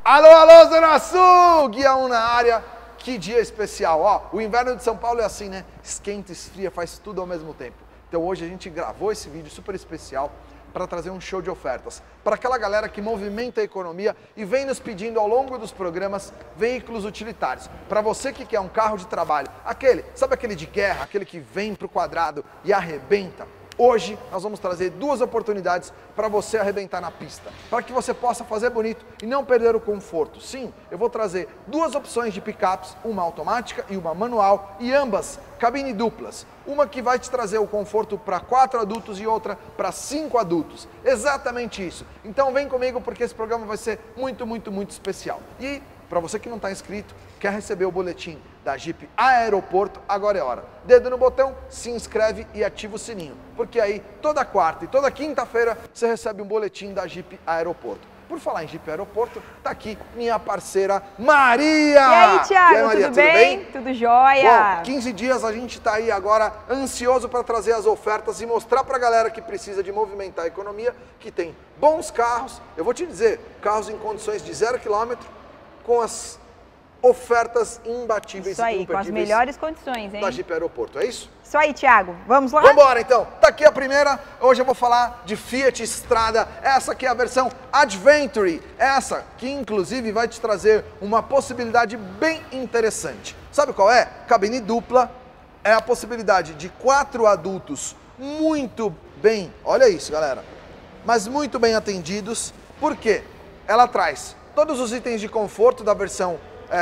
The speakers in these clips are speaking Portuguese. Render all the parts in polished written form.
Alô, alô, Zona Sul! Guia 1 na área. Que dia especial, ó. O inverno de São Paulo é assim, né? Esquenta, esfria, faz tudo ao mesmo tempo. Então hoje a gente gravou esse vídeo super especial para trazer um show de ofertas para aquela galera que movimenta a economia e vem nos pedindo ao longo dos programas veículos utilitários. Para você que quer um carro de trabalho, sabe aquele de guerra, aquele que vem pro quadrado e arrebenta? Hoje nós vamos trazer duas oportunidades para você arrebentar na pista, para que você possa fazer bonito e não perder o conforto. Sim, eu vou trazer duas opções de picapes, uma automática e uma manual, e ambas cabine duplas. Uma que vai te trazer o conforto para 4 adultos e outra para 5 adultos. Exatamente isso. Então vem comigo porque esse programa vai ser muito, muito, muito especial. E para você que não está inscrito, quer receber o boletim da Jeep Aeroporto, agora é hora. Dedo no botão, se inscreve e ativa o sininho, porque aí toda quarta e toda quinta-feira você recebe um boletim da Jeep Aeroporto. Por falar em Jeep Aeroporto, tá aqui minha parceira Maria! E aí, Thiago, e aí, Maria, tudo bem? Tudo jóia? Bom, 15 dias a gente tá aí agora ansioso para trazer as ofertas e mostrar pra galera que precisa de movimentar a economia, que tem bons carros, eu vou te dizer, carros em condições de 0 km, com as ofertas imbatíveis. Isso aí, com as melhores condições, hein? Da Jeep Aeroporto, é isso? Isso aí, Thiago. Vamos lá? Vamos embora, então. Tá aqui a primeira. Hoje eu vou falar de Fiat Strada. Essa aqui é a versão Adventure. Essa que, inclusive, vai te trazer uma possibilidade bem interessante. Sabe qual é? Cabine dupla. É a possibilidade de 4 adultos muito bem, olha isso, galera, mas muito bem atendidos. Por quê? Ela traz todos os itens de conforto da versão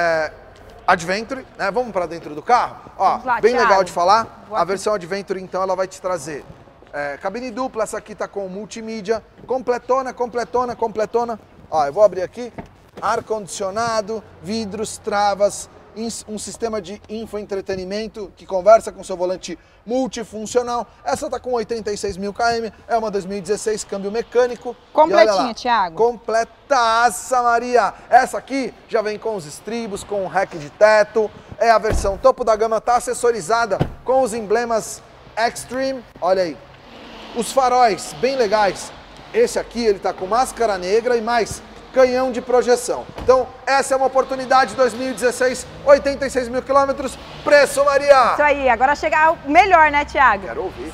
Adventure, né? Vamos para dentro do carro? Ó, lá, bem Thiago. legal de falar. A versão Adventure, então, ela vai te trazer cabine dupla. Essa aqui tá com multimídia, completona, completona, completona. Ó, eu vou abrir aqui. Ar-condicionado, vidros, travas, um sistema de infoentretenimento que conversa com seu volante multifuncional. Essa tá com 86 mil km, é uma 2016, câmbio mecânico. Completinha, Thiago. Completaça, Maria. Essa aqui já vem com os estribos, com o rack de teto. É a versão topo da gama, tá acessorizada com os emblemas Extreme. Olha aí. Os faróis, bem legais. Esse aqui, ele tá com máscara negra e mais canhão de projeção. Então, essa é uma oportunidade, 2016, 86 mil quilômetros, preço, Maria! Isso aí, agora chegar o melhor, né, Thiago? Quero ouvir.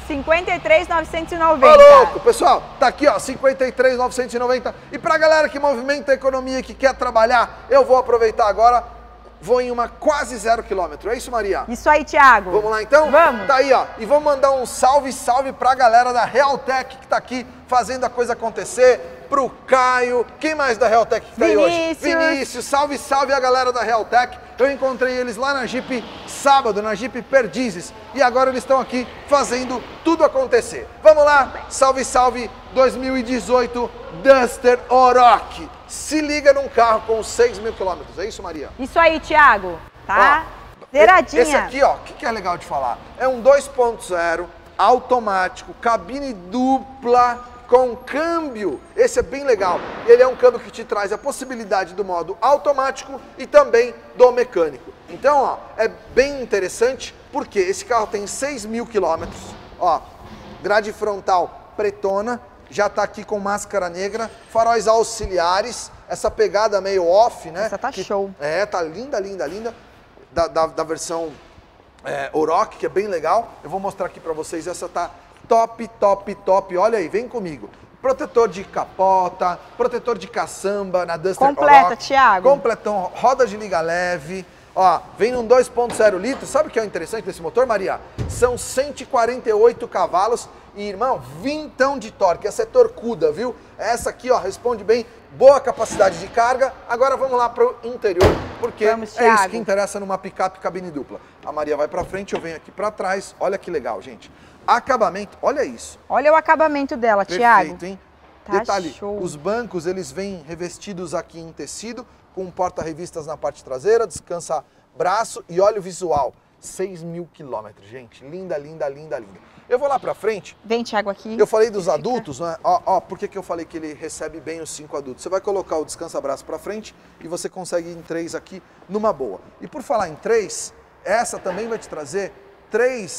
53.990. Ô, louco! Pessoal, tá aqui, ó, 53.990. E pra galera que movimenta a economia e que quer trabalhar, eu vou aproveitar agora, vou em uma quase 0 km. É isso, Maria? Isso aí, Thiago. Vamos lá, então? Vamos. Tá aí, ó. E vamos mandar um salve, salve pra galera da Realtec que tá aqui fazendo a coisa acontecer. Pro Caio, quem mais da Realtec que tá aí hoje? Vinícius, salve, salve a galera da Realtec. Eu encontrei eles lá na Jeep sábado, na Jeep Perdizes, e agora eles estão aqui fazendo tudo acontecer. Vamos lá, salve, salve 2018 Duster Oroch. Se liga num carro com 6 mil quilômetros, é isso, Maria? Isso aí, Thiago, tá? Ó, Zeradinha. esse aqui, ó, o que é legal de falar? É um 2.0 automático, cabine dupla, com câmbio. Esse é bem legal. Ele é um câmbio que te traz a possibilidade do modo automático e também do mecânico. Então, ó, é bem interessante porque esse carro tem 6 mil quilômetros. Ó, grade frontal pretona, já tá aqui com máscara negra, faróis auxiliares, essa pegada meio off, né? Essa tá show. É, tá linda, linda, linda. Da versão Oroch, que é bem legal. Eu vou mostrar aqui pra vocês, essa tá top, top, top. Olha aí, vem comigo. Protetor de capota, protetor de caçamba na Duster Completa, Oroch. Thiago. Completão, roda de liga leve. Ó, vem num 2.0 litros. Sabe o que é interessante desse motor, Maria? São 148 cavalos e, irmão, vintão de torque. Essa é torcuda, viu? Essa aqui, ó, responde bem. Boa capacidade de carga. Agora vamos lá pro interior, porque é isso que interessa numa picape cabine dupla. A Maria vai pra frente, eu venho aqui pra trás. Olha que legal, gente. Acabamento, olha isso. Olha o acabamento dela, Thiago. Perfeito, hein? Tá Detalhe, show. os bancos, eles vêm revestidos aqui em tecido, com porta-revistas na parte traseira, descansa braço e olha o visual. 6 mil quilômetros, gente. Linda, linda, linda, linda. Eu vou lá pra frente. Vem, Thiago, aqui. Eu falei dos adultos, né? Ó, por que eu falei que ele recebe bem os 5 adultos? Você vai colocar o descansa-braço pra frente e você consegue ir em 3 aqui numa boa. E por falar em 3, essa também vai te trazer 3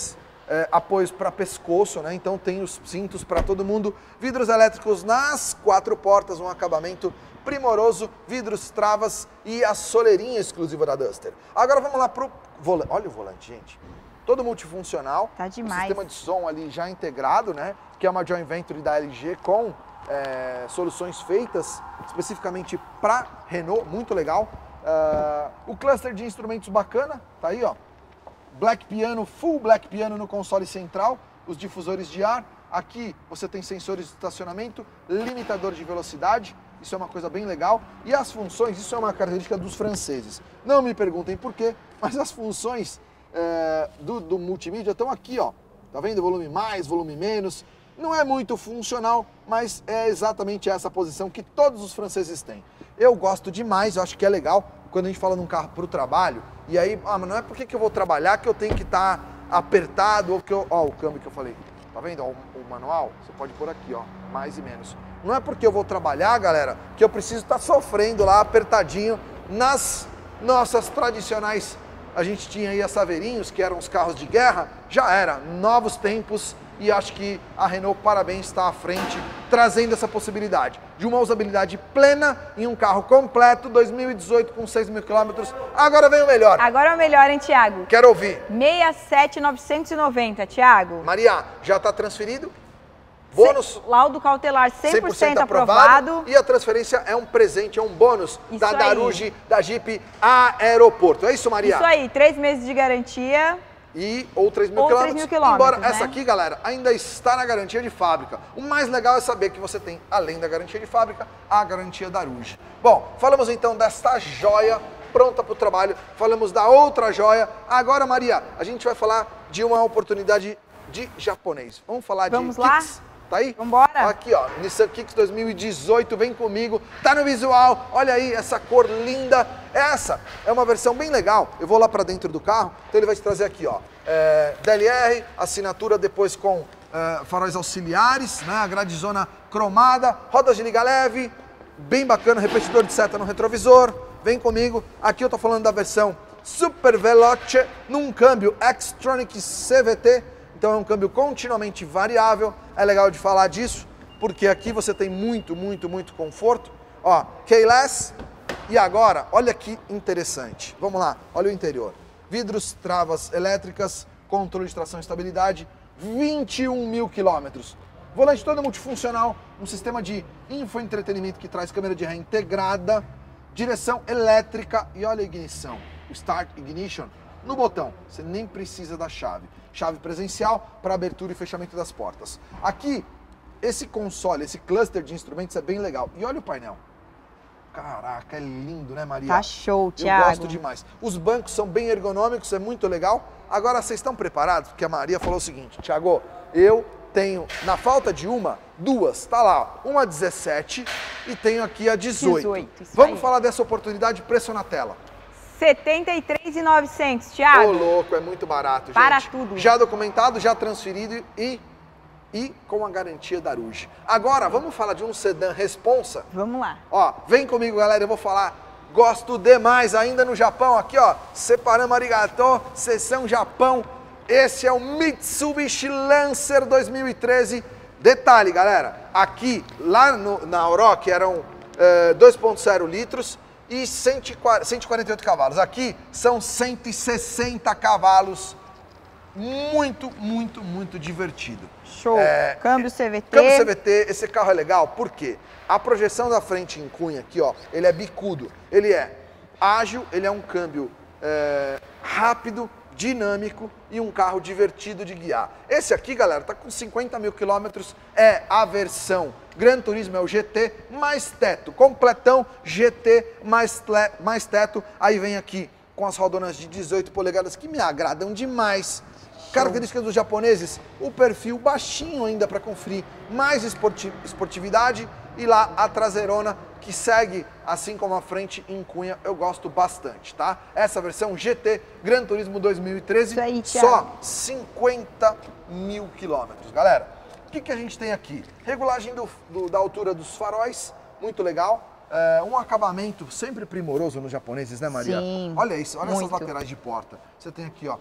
apoios para pescoço, né? Então tem os cintos para todo mundo. Vidros elétricos nas 4 portas, um acabamento primoroso, vidros, travas e a soleirinha exclusiva da Duster. Agora vamos lá pro volante. Olha o volante, gente. Todo multifuncional. Tá demais. Sistema de som ali já integrado, né? Que é uma joint venture da LG com soluções feitas especificamente para Renault, muito legal. O cluster de instrumentos bacana, tá aí, ó. Black Piano, full Black Piano no console central, os difusores de ar. Aqui você tem sensores de estacionamento, limitador de velocidade, isso é uma coisa bem legal. E as funções, isso é uma característica dos franceses. Não me perguntem por quê, mas as funções do multimídia estão aqui, ó. Tá vendo? Volume mais, volume menos. Não é muito funcional, mas é exatamente essa posição que todos os franceses têm. Eu gosto demais, eu acho que é legal quando a gente fala num carro para o trabalho. E aí, mas não é porque que eu vou trabalhar que eu tenho que estar apertado ou que eu... Ó, o câmbio que eu falei. Tá vendo? Ó, o manual, você pode pôr aqui, ó, mais e menos. Não é porque eu vou trabalhar, galera, que eu preciso estar sofrendo lá apertadinho nas nossas tradicionais. A gente tinha aí a Saveirinhos, que eram os carros de guerra, já era, novos tempos, e acho que a Renault, parabéns, está à frente, trazendo essa possibilidade de uma usabilidade plena em um carro completo, 2018 com 6 mil quilômetros. Agora vem o melhor. Agora é o melhor, hein, Thiago? Quero ouvir. 67.990, Thiago. Maria, já está transferido? Bônus? Laudo cautelar 100% aprovado. E a transferência é um presente, é um bônus Isso da aí. Daruge, da Jeep Aeroporto. É isso, Maria? Isso aí, 3 meses de garantia. Ou 3 mil Ou 3 quilômetros. mil quilômetros, Embora né? essa aqui, galera, ainda está na garantia de fábrica. O mais legal é saber que você tem, além da garantia de fábrica, a garantia Daruge. Bom, falamos então desta joia pronta para o trabalho. Falamos da outra joia. Agora, Maria, a gente vai falar de uma oportunidade de japonês. Vamos falar Vamos de lá? Kicks. Tá aí? Vambora. Aqui, ó, Nissan Kicks 2018, vem comigo, tá no visual, olha aí essa cor linda. Essa é uma versão bem legal, eu vou lá pra dentro do carro, então ele vai te trazer aqui, ó, DLR, assinatura depois com faróis auxiliares, né, a gradezona cromada, rodas de liga leve, bem bacana, repetidor de seta no retrovisor, vem comigo. Aqui eu tô falando da versão Super Veloce, num câmbio Xtronic CVT, então é um câmbio continuamente variável, é legal de falar disso, porque aqui você tem muito conforto. Ó, keyless, e agora, olha que interessante, vamos lá, olha o interior. Vidros, travas elétricas, controle de tração e estabilidade, 21 mil quilômetros. Volante todo multifuncional, um sistema de infoentretenimento que traz câmera de ré integrada, direção elétrica e olha a ignição, o Start Ignition no botão, você nem precisa da chave. Chave presencial para abertura e fechamento das portas. Aqui, esse console, esse cluster de instrumentos é bem legal. E olha o painel. Caraca, é lindo, né, Maria? Tá show, Thiago. Eu gosto demais. Os bancos são bem ergonômicos, é muito legal. Agora, vocês estão preparados? Porque a Maria falou o seguinte, Thiago, eu tenho, na falta de duas, tá lá, uma 17 e tenho aqui a 18. Vamos falar dessa oportunidade, preço na tela. 73.900, Thiago. Ô, louco, é muito barato, gente. Para tudo. Já documentado, já transferido e com a garantia Daruge. Agora, vamos falar de um sedã responsa? Vamos lá. Ó, vem comigo, galera, eu vou falar. Gosto demais, ainda no Japão, aqui, ó, separamos arigato, seção Japão. Esse é o Mitsubishi Lancer 2013. Detalhe, galera, aqui, lá na Auroch eram 2.0 litros, e 148 cavalos. Aqui são 160 cavalos. Muito divertido. Show. Câmbio CVT. Câmbio CVT, esse carro é legal porque a projeção da frente em cunha aqui, ó, ele é bicudo. Ele é ágil, ele é um câmbio rápido, dinâmico e um carro divertido de guiar. Esse aqui, galera, tá com 50 mil quilômetros, é a versão Gran Turismo, é o GT mais teto, completão GT mais teto, aí vem aqui com as rodonas de 18 polegadas que me agradam demais. Características dos japoneses, o perfil baixinho ainda para conferir mais esportividade e lá a traseirona que segue assim como a frente em cunha, eu gosto bastante, tá? Essa versão GT Gran Turismo 2013, isso aí, só 50 mil quilômetros, galera. O que a gente tem aqui? Regulagem da altura dos faróis, muito legal. Um acabamento sempre primoroso nos japoneses, né, Maria? Sim, olha isso, olha muito. essas laterais de porta. Você tem aqui, ó,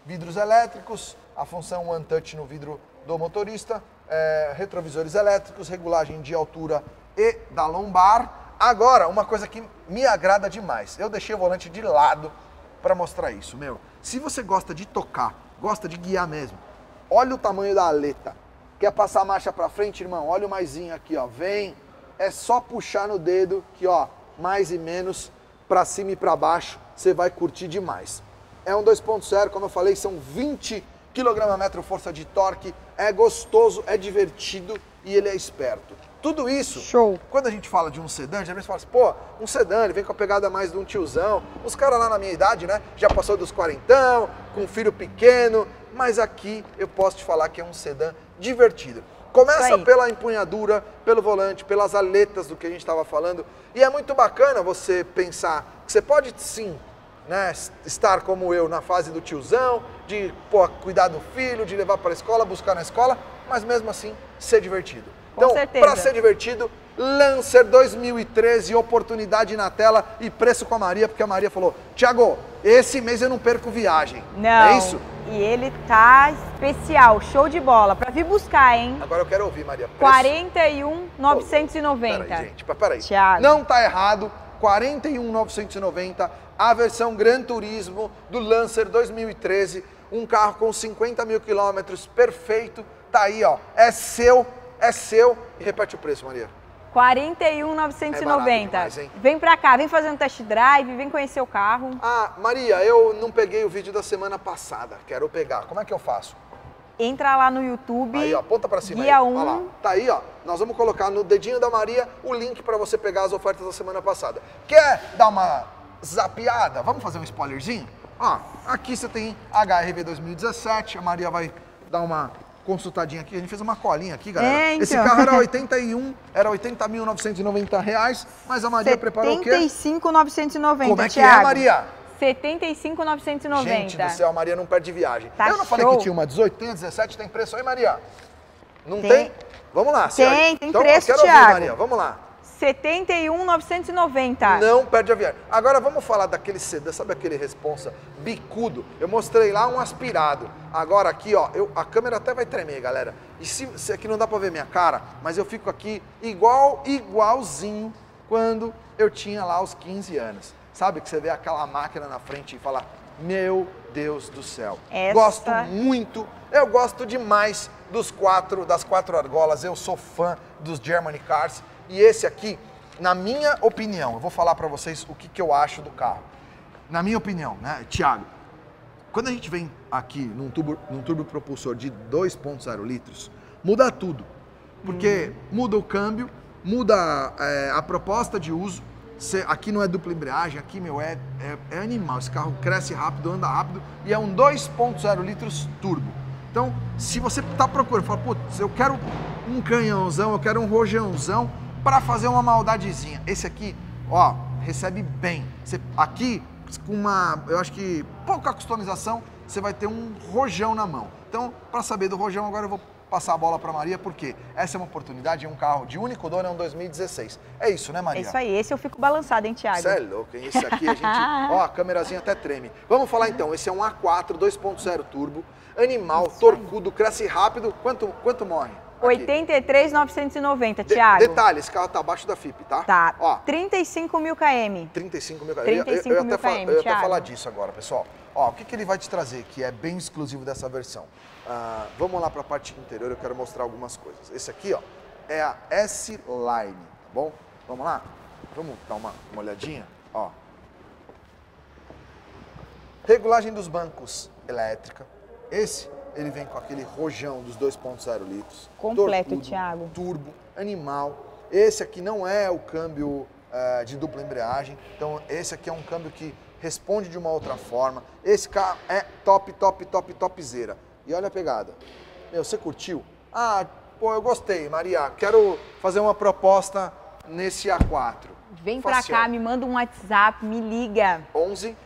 vidros elétricos, a função One Touch no vidro do motorista, retrovisores elétricos, regulagem de altura e da lombar. Agora, uma coisa que me agrada demais, eu deixei o volante de lado para mostrar isso, meu. Se você gosta de tocar, gosta de guiar mesmo, olha o tamanho da aleta. Quer passar a marcha para frente, irmão? Olha o maisinho aqui, ó. Vem, é só puxar no dedo que, ó, mais e menos para cima e para baixo, você vai curtir demais. É um 2.0, como eu falei, são 20 kgm força de torque, é gostoso, é divertido e ele é esperto. Tudo isso, show. Quando a gente fala de um sedã, às vezes fala assim, pô, um sedã, ele vem com a pegada mais de um tiozão. Os caras lá na minha idade, né, já passou dos 40, com um filho pequeno, mas aqui eu posso te falar que é um sedã divertido. Começa pela empunhadura, pelo volante, pelas aletas do que a gente estava falando. E é muito bacana você pensar que você pode sim, né, estar como eu na fase do tiozão, de cuidar do filho, de levar para a escola, buscar na escola, mas mesmo assim ser divertido. Então, para ser divertido, Lancer 2013, oportunidade na tela e preço com a Maria, porque a Maria falou, Thiago, esse mês eu não perco viagem. Não, é isso? E ele tá especial, show de bola, para vir buscar, hein? Agora eu quero ouvir, Maria. 41.990. Peraí, gente, peraí. Thiago. Não tá errado, 41.990, a versão Gran Turismo do Lancer 2013, um carro com 50 mil quilômetros, perfeito, tá aí, ó, é seu, e repete o preço, Maria. 41.990. Vem pra cá, vem fazer um test drive, vem conhecer o carro. Ah, Maria, eu não peguei o vídeo da semana passada, quero pegar, como é que eu faço? Entra lá no YouTube. Aí, ó, aponta pra cima. Guia aí. 1. Olha lá. Tá aí, ó. Nós vamos colocar no dedinho da Maria o link para você pegar as ofertas da semana passada. Quer dar uma zapeada? Vamos fazer um spoilerzinho? Ó, aqui você tem HRV 2017. A Maria vai dar uma consultadinha aqui. A gente fez uma colinha aqui, galera. Então. Esse carro era 80.990 reais, mas a Maria preparou o quê? 75.990. Como é que Thiago? é, Maria? 75.990. Gente do céu, a Maria não perde viagem. Tá, eu não falei que tinha uma 18, tem a 17, tem preço aí, Maria? Não tem? Vamos lá. Tem então, preço, quero Thiago. ouvir, Maria, vamos lá. 71.990. Não perde a viagem. Agora vamos falar daquele sedã, sabe aquele responsa bicudo? Eu mostrei lá um aspirado. Agora aqui, ó, a câmera até vai tremer, galera. E se aqui não dá pra ver minha cara, mas eu fico aqui igualzinho quando eu tinha lá os 15 anos. Sabe que você vê aquela máquina na frente e fala, meu Deus do céu. Gosto muito, eu gosto demais das quatro argolas, eu sou fã dos Germany Cars. E esse aqui, na minha opinião, eu vou falar pra vocês o que eu acho do carro. Na minha opinião, né, Thiago, quando a gente vem aqui num turbo propulsor de 2.0 litros, muda tudo. Porque muda o câmbio, muda a proposta de uso. Aqui não é dupla embreagem, aqui, meu, é animal. Esse carro cresce rápido, anda rápido e é um 2.0 litros turbo. Então, se você tá procurando, fala, putz, eu quero um canhãozão, eu quero um rojãozão para fazer uma maldadezinha. Esse aqui, ó, recebe bem. Aqui, com eu acho que pouca customização, você vai ter um rojão na mão. Então, para saber do rojão, agora eu vou passar a bola para Maria, porque essa é uma oportunidade, é um carro de único dono, é um 2016. É isso, né, Maria? É isso aí, esse eu fico balançado, hein, Thiago? Você é louco, hein? Esse aqui a gente... ó, a câmerazinha até treme. Vamos falar então, esse é um A4 2.0 turbo, animal, torcudo, cresce rápido. Quanto morre? 83.990, Thiago. Detalhe, esse carro tá abaixo da FIP, tá? Tá. Ó, 35 mil km. 35 mil km. 35 mil km, eu ia até falar disso agora, pessoal. Ó, o que ele vai te trazer, que é bem exclusivo dessa versão? Vamos lá para a parte interior, eu quero mostrar algumas coisas. Esse aqui, ó, é a S-Line, tá bom? Vamos lá? Vamos dar uma olhadinha, ó. Regulagem dos bancos elétrica. Ele vem com aquele rojão dos 2.0 litros. Completo, torcudo, Thiago. Turbo, animal. Esse aqui não é o câmbio de dupla embreagem. Então, esse aqui é um câmbio que responde de uma outra forma. Esse carro é topzera. E olha a pegada. Meu, você curtiu? Ah, pô, eu gostei, Maria. Quero fazer uma proposta nesse A4. Vem pra cá, me manda um WhatsApp, me liga. 11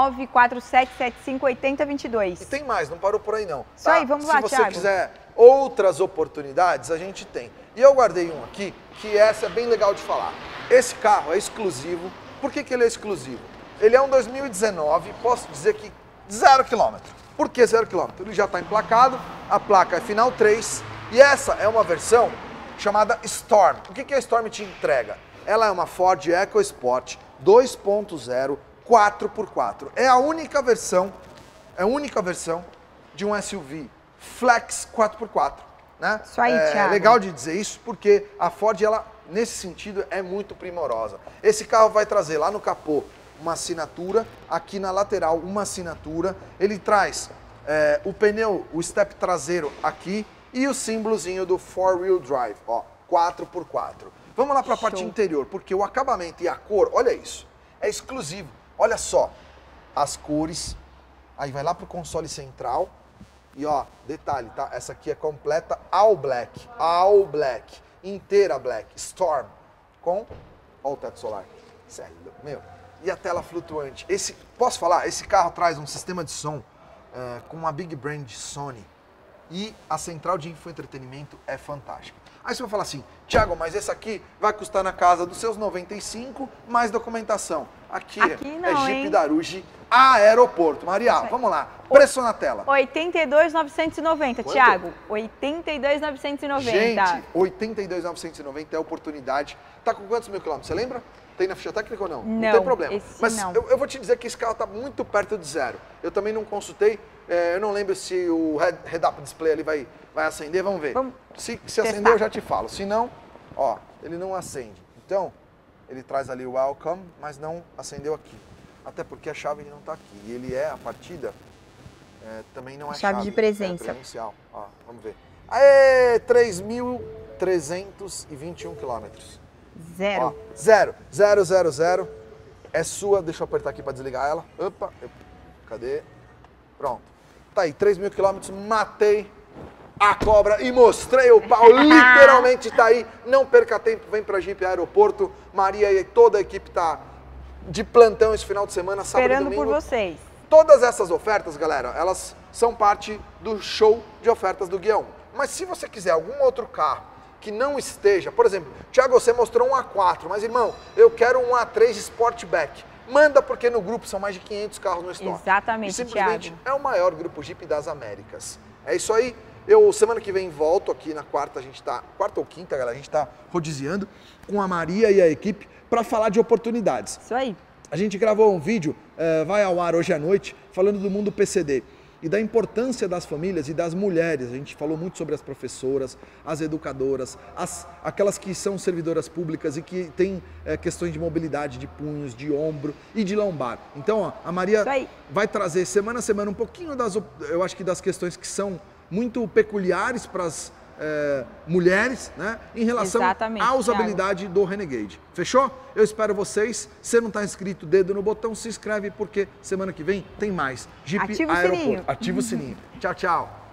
947758022. E tem mais, não parou por aí não. Isso aí, vamos lá, Thiago. Se você quiser outras oportunidades, a gente tem. E eu guardei um aqui, que essa é bem legal de falar. Esse carro é exclusivo. Por que ele é exclusivo? Ele é um 2019, posso dizer que 0 km. Por que 0 km? Ele já está emplacado, a placa é final 3 e essa é uma versão chamada Storm. O que a Storm te entrega? Ela é uma Ford EcoSport 2.0 4x4. É a única versão de um SUV Flex 4x4. Né? Isso aí, Thiago. É legal de dizer isso porque a Ford, ela, nesse sentido, é muito primorosa. Esse carro vai trazer lá no capô uma assinatura, aqui na lateral uma assinatura. Ele traz o pneu, o step traseiro aqui e o símbolozinho do 4-wheel drive, ó, 4x4. Vamos lá para a parte interior, porque o acabamento e a cor, olha isso, é exclusivo. Olha só, as cores, aí vai lá pro console central e ó, detalhe, tá? Essa aqui é completa all black, inteira black, Storm, com, ó o teto solar, sério, meu, e a tela flutuante. Posso falar? Esse carro traz um sistema de som com uma big brand Sony e a central de infoentretenimento é fantástica. Aí você vai falar assim, Thiago, mas esse aqui vai custar na casa dos seus 95 mais documentação. Aqui não, é Jeep Daruge Aeroporto. Maria, vamos lá, preço na tela. 82.990, Thiago. 82.990. Gente, 82.990 é a oportunidade. Tá com quantos mil quilômetros? Você lembra? Tem na ficha técnica ou não? Não tem problema. Mas eu vou te dizer que esse carro está muito perto de zero. Eu também não consultei. Eu não lembro se o head-up display ali vai acender. Vamos ver. Se acender, eu já te falo. Se não, ó, ele não acende. Então, ele traz ali o welcome, mas não acendeu aqui. Até porque a chave não está aqui. E ele a partida, também não é chave de presença. Presencial. Ó, vamos ver. Aê, 3.321 quilômetros. Zero. Ó, zero. É sua. Deixa eu apertar aqui para desligar ela. Opa. Cadê? Pronto. Tá aí, 3.000 quilômetros. Matei a cobra e mostrei o pau. Literalmente tá aí. Não perca tempo. Vem pra Jeep Aeroporto. Maria e toda a equipe tá de plantão esse final de semana. Sábado e domingo. Esperando por vocês. Todas essas ofertas, galera, elas são parte do show de ofertas do Guia 1. Mas se você quiser algum outro carro que não esteja, por exemplo, Thiago, você mostrou um A4, mas irmão, eu quero um A3 Sportback. Manda, porque no grupo são mais de 500 carros no estoque. Exatamente, e simplesmente Thiago. é o maior grupo Jeep das Américas. É isso aí. Semana que vem volto aqui na quarta ou quinta, galera, a gente tá rodiziando com a Maria e a equipe para falar de oportunidades. Isso aí. A gente gravou um vídeo, vai ao ar hoje à noite, falando do mundo PCD e da importância das famílias e das mulheres. A gente falou muito sobre as professoras, as educadoras, aquelas que são servidoras públicas e que têm questões de mobilidade, de punhos, de ombro e de lombar. Então, ó, a Maria vai trazer semana a semana um pouquinho eu acho que das questões que são muito peculiares para as mulheres, né, em relação à usabilidade do Renegade. Fechou? Eu espero vocês. Se não está inscrito, dedo no botão, se inscreve, porque semana que vem tem mais Jeep Aeroporto. Ativa o sininho. Tchau, tchau.